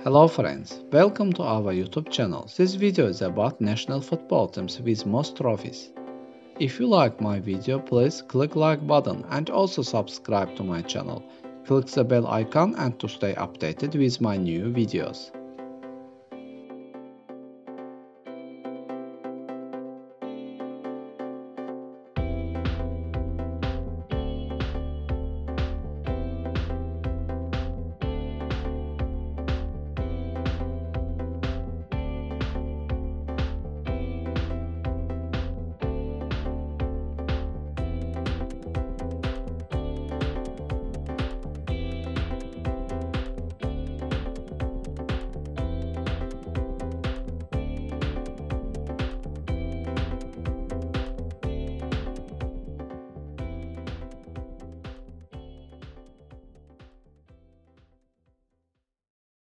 Hello friends, welcome to our YouTube channel. This video is about national football teams with most trophies. If you like my video, please click like button and also subscribe to my channel. Click the bell icon and to stay updated with my new videos.